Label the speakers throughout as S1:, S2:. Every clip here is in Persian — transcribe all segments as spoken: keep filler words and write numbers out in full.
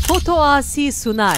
S1: Foto Asi sunar.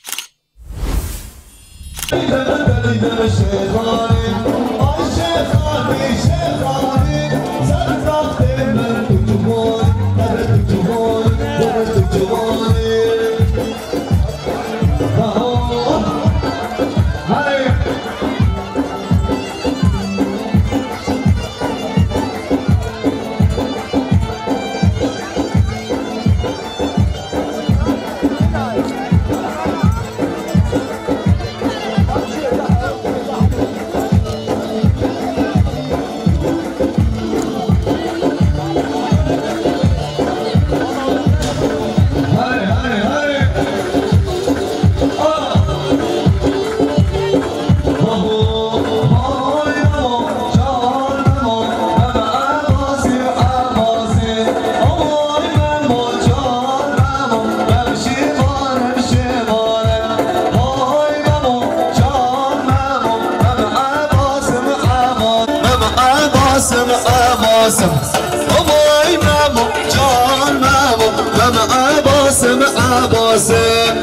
S2: عباسم عباسم بابای مامو جان مامو مام عباسم عباسم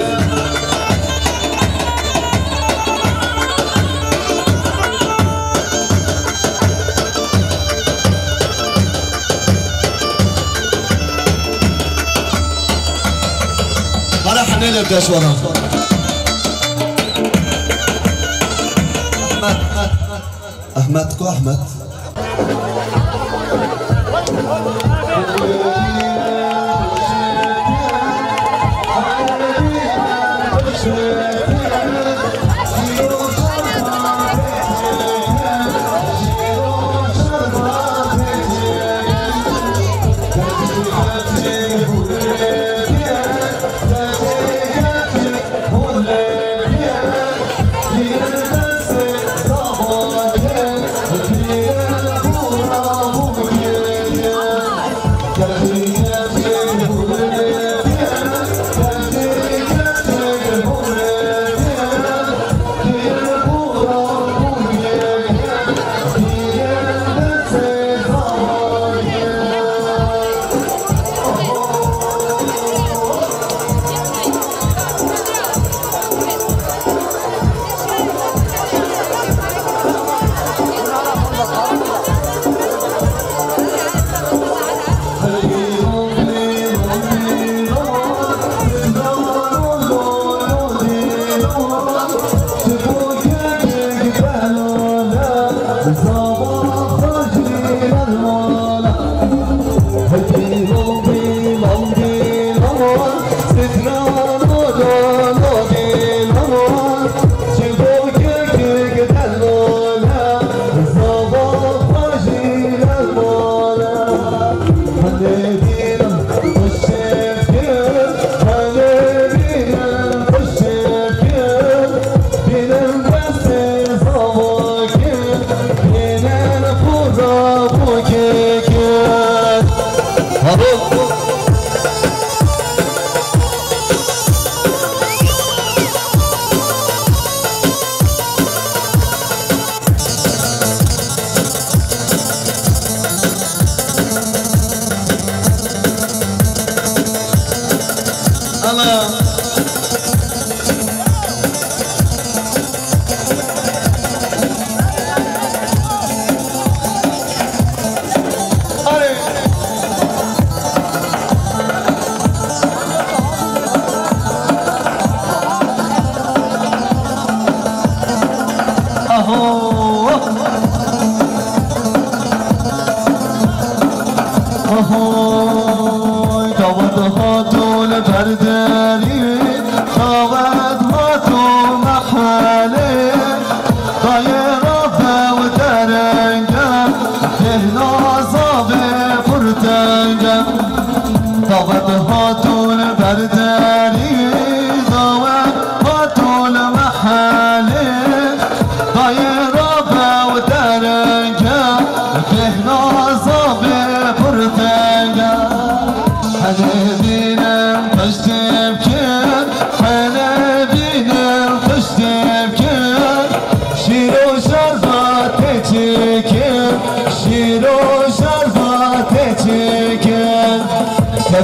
S2: برا حنين بداش ورا احمد احمد كو احمد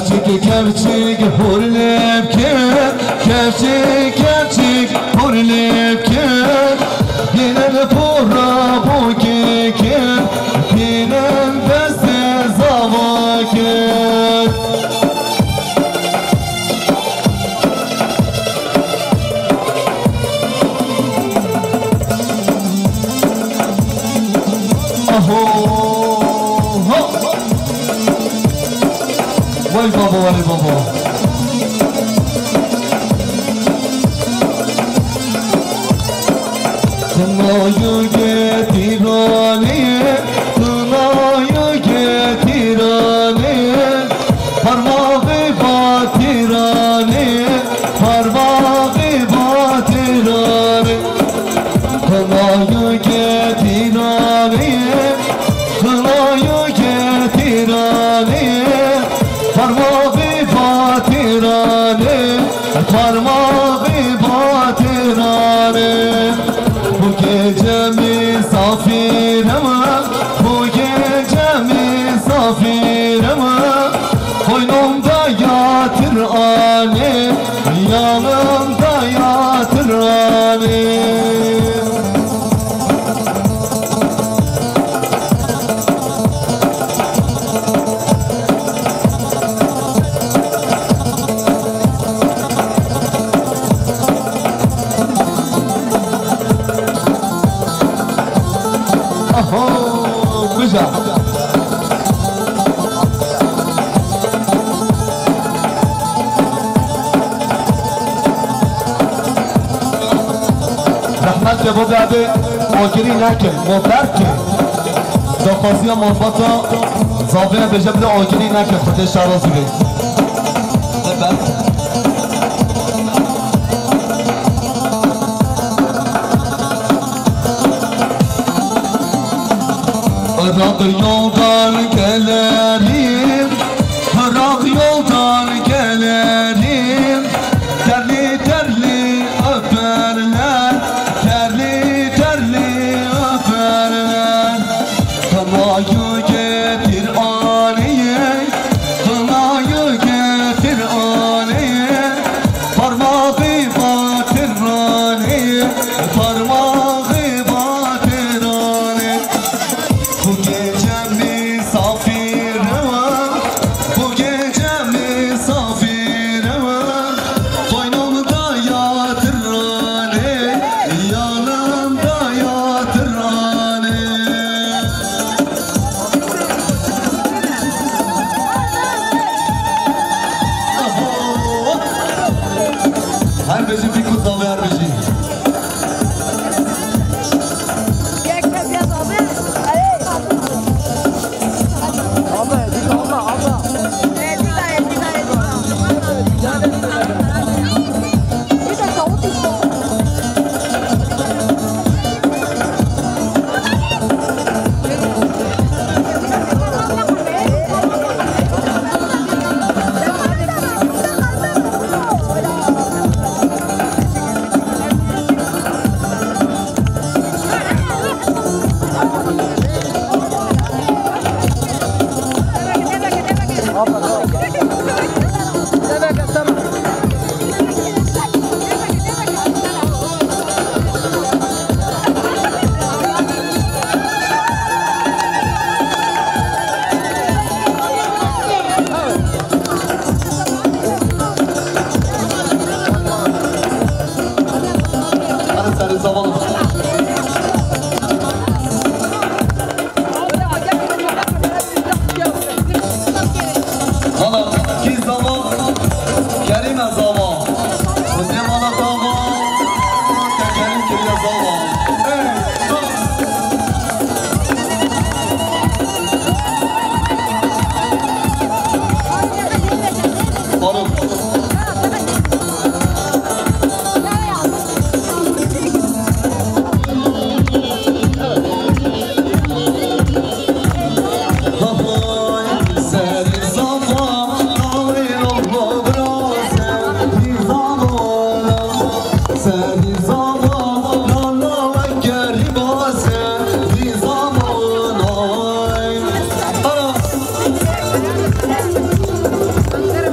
S2: Kevçik kevçik hurlepken Kevçik kevçik hurlepken Yine pura bu keken Yine beste zavaken Aho Vay baba vay baba Kınayı getirane Kınayı getirane Parmağı batirane Parmağı batirane Kınayı getirane Kınayı getirane Parmağı batirane Parmağı batirane Bu gece misafirime Bu gece misafirime Koynumda yatır anne Yanımda yatır anne Güzel. Rahmet ve bu derdi Ogiri nekin, mober ki Dokazıya muhabbata Zabine becebli ogiri nekin Kutu şarası bey Evet Bırak yoldan gelelim Bırak yoldan gelelim Terli terli öperler Terli terli öperler Kınayı getir aneye Kınayı getir aneye Parmağı batır aneye Parmağı batır aneye Bu gece misafirime Bu gece misafirime Koynumda yatır anne Yanımda yatır anne Her bezi bir kutla ver bezi
S1: Thank you.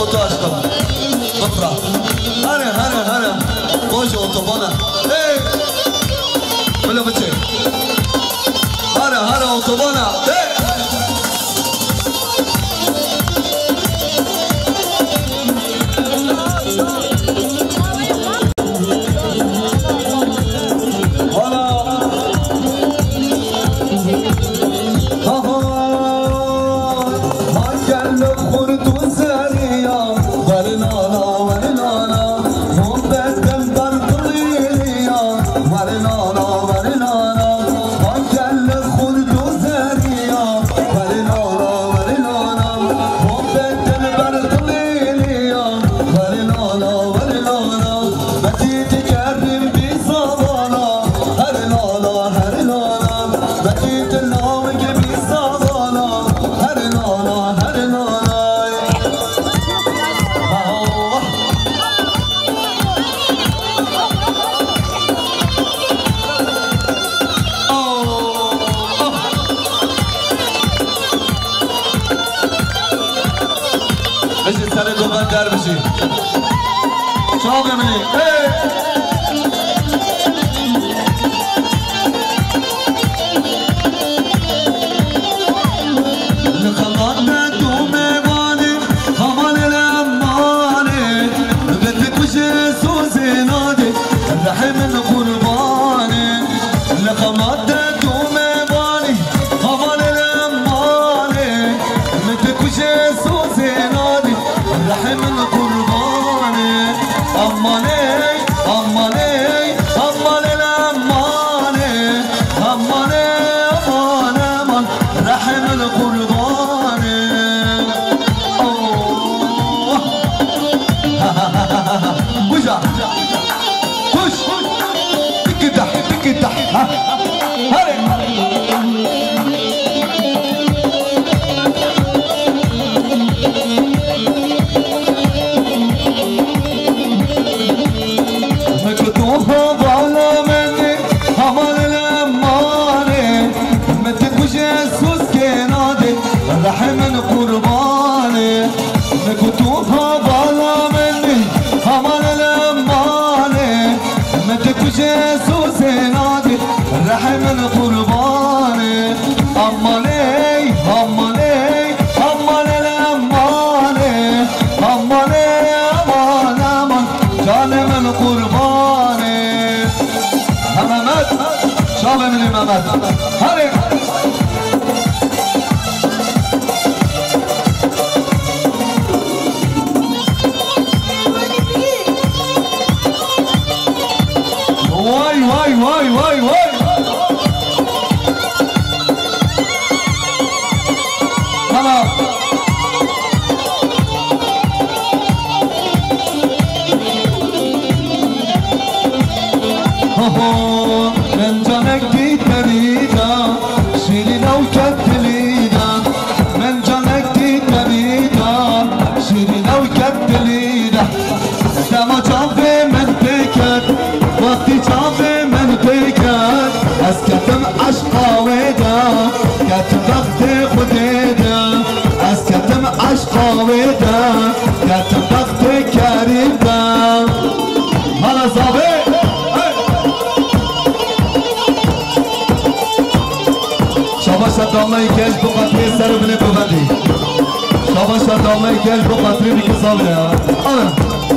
S2: کپوتو عشقم بفرح هره هره هره باشه اتوبانه ای بله بچه هره هره اتوبانه ای بشید سر دوبر در بشید شما بمینید لخلات تو میوانی همان الامانی بتکش سوز نادی رحم قربانی لخلات تو میوانی همان الامانی بتکش سوز نادی رحم القرباني أماني أماني أمان الأماني أماني أمان أمان رحم القرباني أوه وجع وش تكدح تكدح هري رحم القرباني مكتوبها بالا مني همان الأماني ما تكوش يسوس نادي رحم القرباني أماني أماني أمان الأماني أماني أمان أمان جانم القرباني همامات شاب من الإمامات هاري واي واي واي واي تمام من جانك دي تريدا شيلي لو كتليدا من جانك دي تريدا شيلي لو كتليدا دما جافي من بكت وقتی جافي من بكت از کتم عشقا ویدا کتم وقت خودیدا از کتم عشقا ویدا کتم وقت کریدا مالا زابه شاباش دامنه گل بو قطری سر بله ببندی شاباش دامنه گل بو قطری بکن زابه آره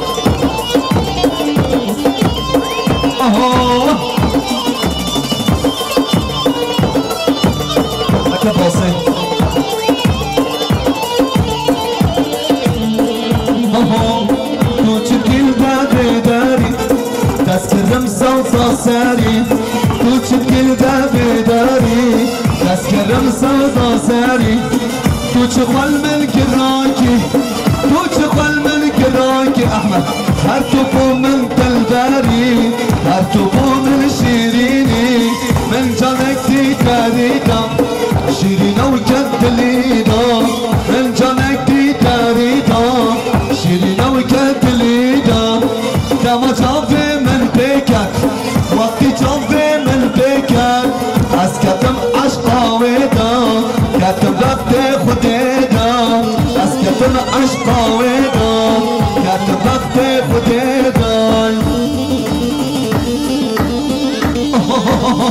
S2: اکه باسه تو چه دل داده داری دست کرم سوزا سری تو چه دل داده داری دست کرم سوزا سری تو چه خال من کراکی تو چه خال من کراکی احمد هر تو بو من دلداری هر تو بو من شیرینی من جانك دي تاريدا شيرين وكتليدا من جانك دي تاريدا شيرين وكتليدا كما جافي من بيكك وقت جافي من بيكك اسكتم عشقا ويدا كتم وقت خديدا اسكتم عشقا ويدا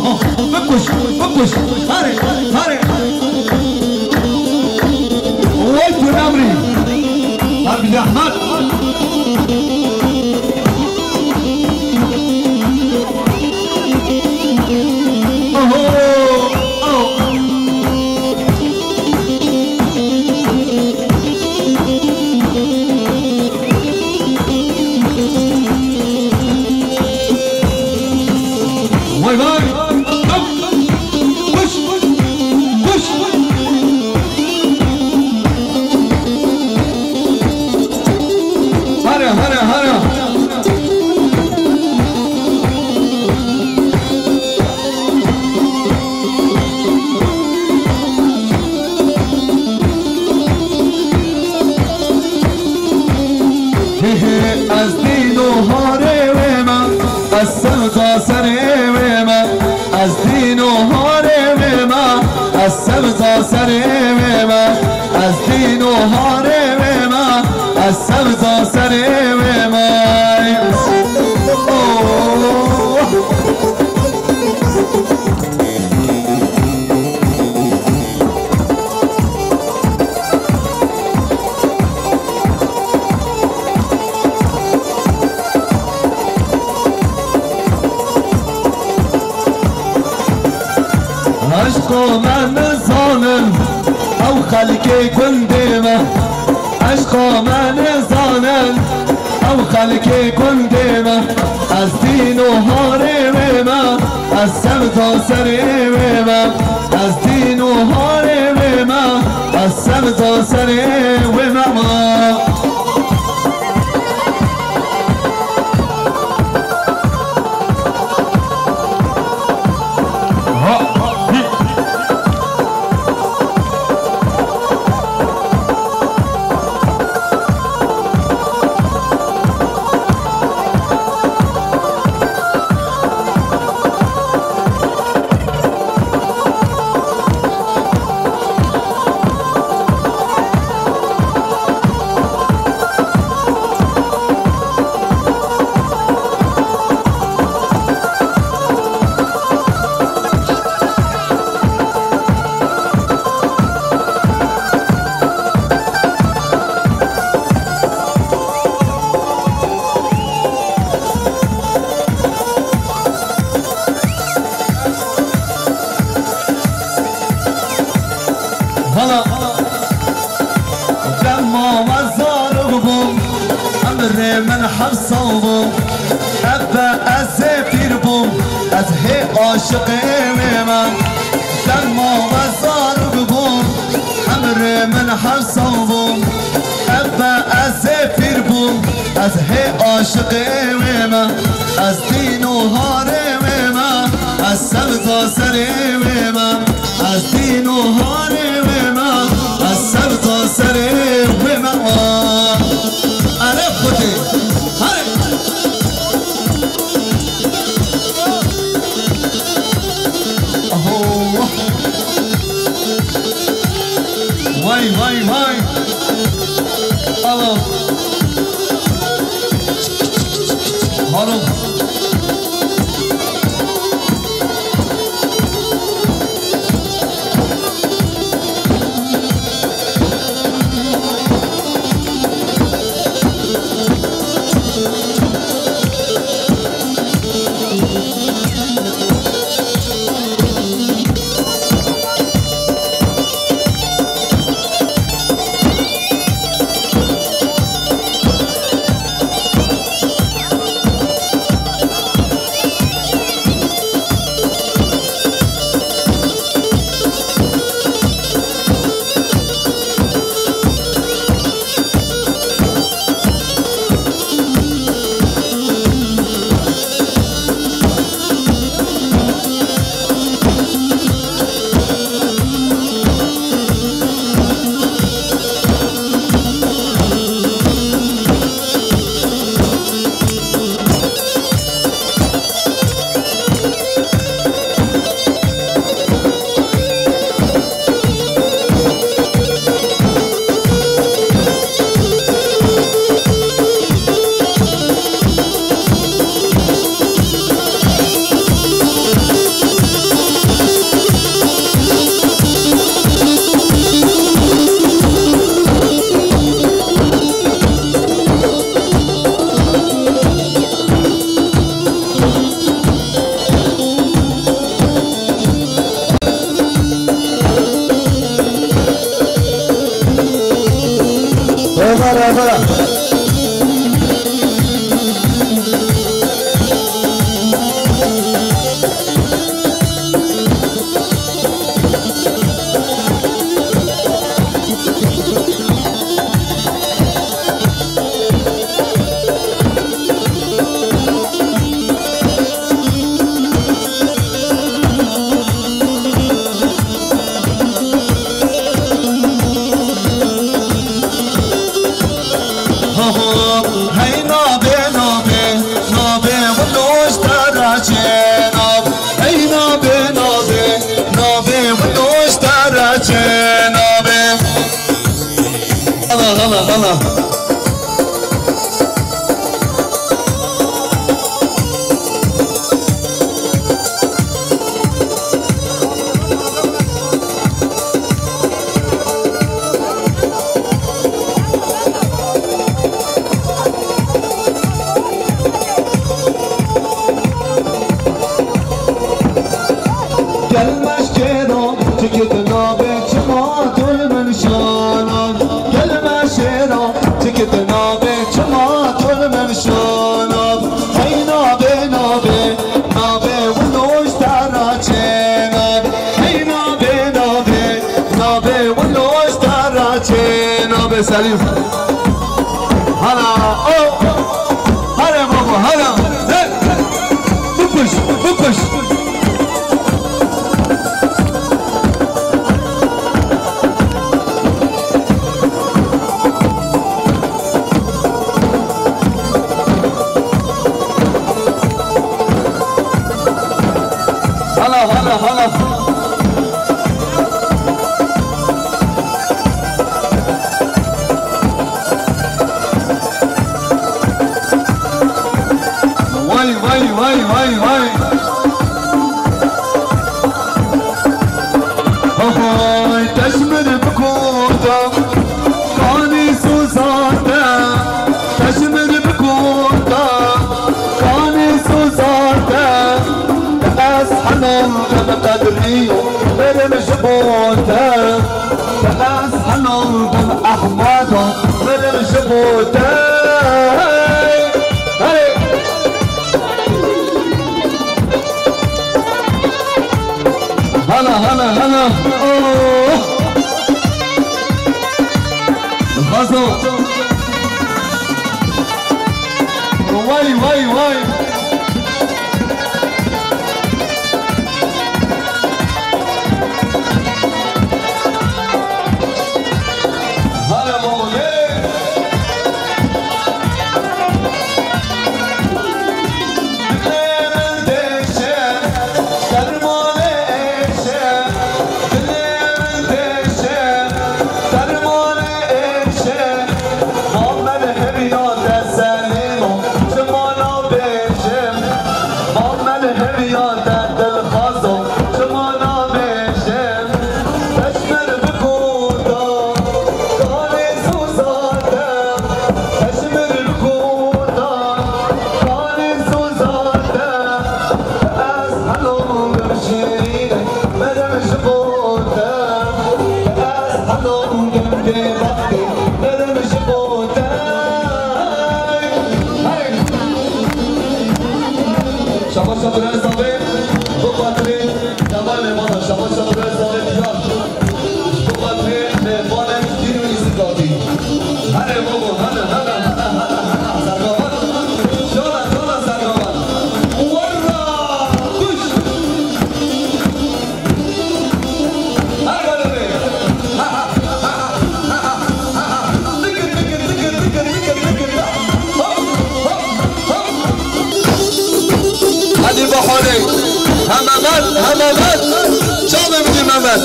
S2: بكش بكش هاري هاري ويت نمري قلبي يا احمد واي واي وش وش هرا هرا هرا از دین و هاره و من از سمتا سره و من از دین و هاره و من از سمتا سره و من از دین و هاره و من از سمتا سره و من عشق من زانن او خلقی کندمه عشق من زانن او خلقی کندمه از دین و هاره من از سمتا سره من از دین و هاره من از سمتا سره من هلا لما وزار بوم امر من حبسه بوم ابا ازفير بوم از هي عاشق من لما وزار بوم امر من حبسه بوم ابا ازفير بوم از هي عاشق من از دین و هاره من از سمتا سره من از دین و هاره من از سمتا سره من آره خودی هره اوه وای وای وای الله حالا سليم هلا او هلا بابا هلا بكش بكش هلا هلا هلا هلا هلا هلا اوه غزو واي واي واي هممد هممد شام میدی محمد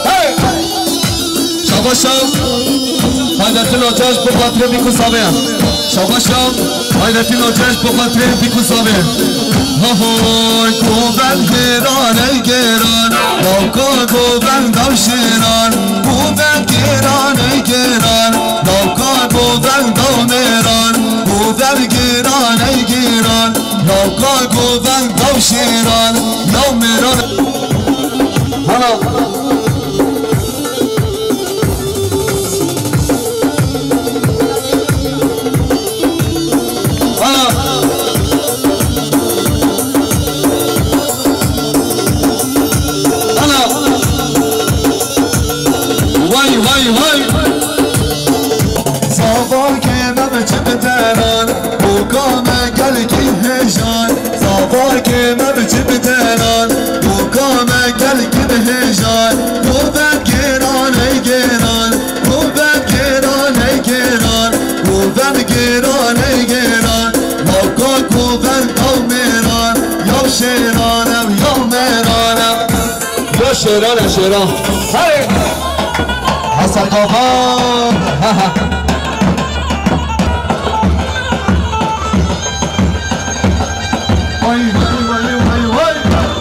S2: شاباشم حیدتی نوچهش به خاطر بیکو سابه شاباشم حیدتی نوچهش به خاطر بیکو سابه های گوبن گران گران ناکا گوبن داشران گوبن گران گران ناکا گوبن دامران گوبن گران گران ناکا گوبن داشران نامران هلا کوبن گران گران لاکا کوبن دو میران یا شیرانم یا میرانم یا شیران شیران حسن آقا وای وای وای وای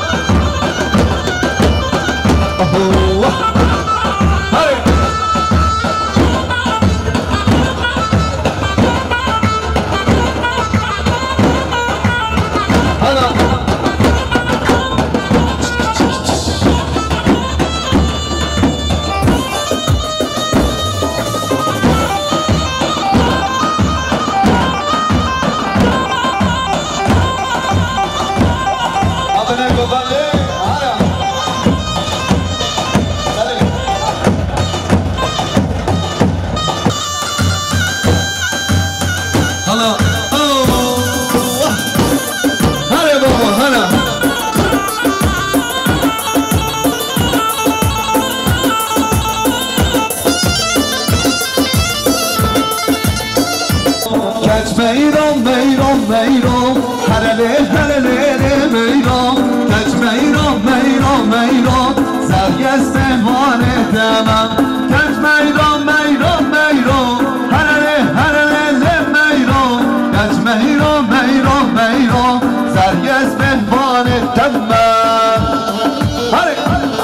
S2: میرم میرم میرم هرله هرله میرم کج میرم میرم میرم سرگست مانه دمم کج میرم میرم میرم هرله هرله میرم کج میرم میرم میرم سرگست مانه دمم هره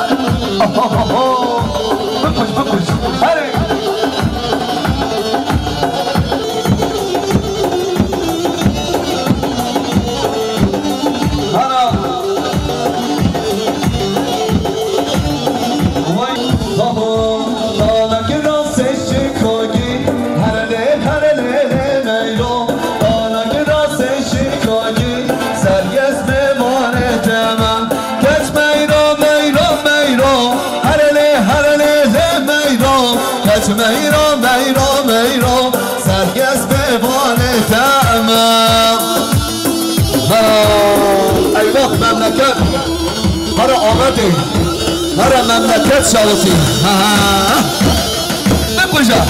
S2: بکش بکش هره میرم میرم میرم سرگست به وانه تعمم ای وقت مملکت هر آمده هر مملکت شاوتی بکجا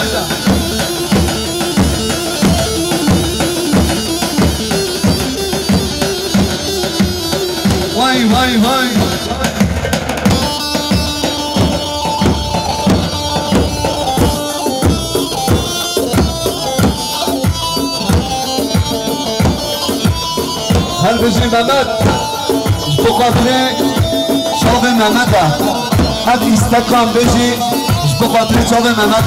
S2: وای وای وای هر بجی محمد بخاطر شاب محمد هر ایستکان بجی بخاطر شاب محمد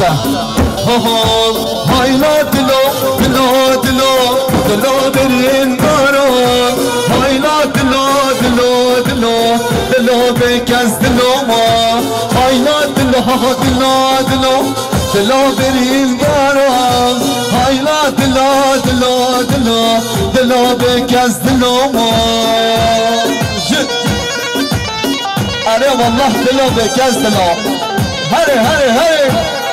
S2: های لا دلو دلو دلو دلو برین دارون های لا دلو دلو دلو دلو بکز دلو ما های لا دلو دلو دلو دلو برین دارون های لا دلو دلو دلو دلو بکز دلو ما آره والله دلو بکز دلو هره هره هره